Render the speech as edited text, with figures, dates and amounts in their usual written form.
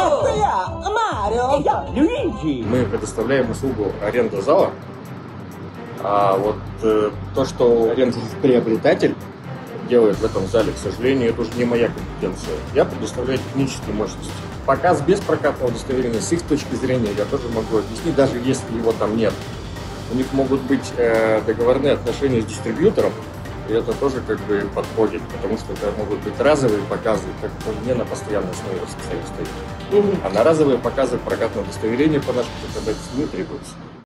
Мы предоставляем услугу аренды зала, а вот то, что арендодатель делает в этом зале, к сожалению, это уже не моя компетенция. Я предоставляю технические мощности. Показ без прокатного удостоверения, с их точки зрения, я тоже могу объяснить, даже если его там нет. У них могут быть договорные отношения с дистрибьютором, и это тоже как бы подходит, потому что это могут быть разовые показы, как не на постоянной основе стоит. А на разовые показы прокатного удостоверения по нашему законодательству не требуется.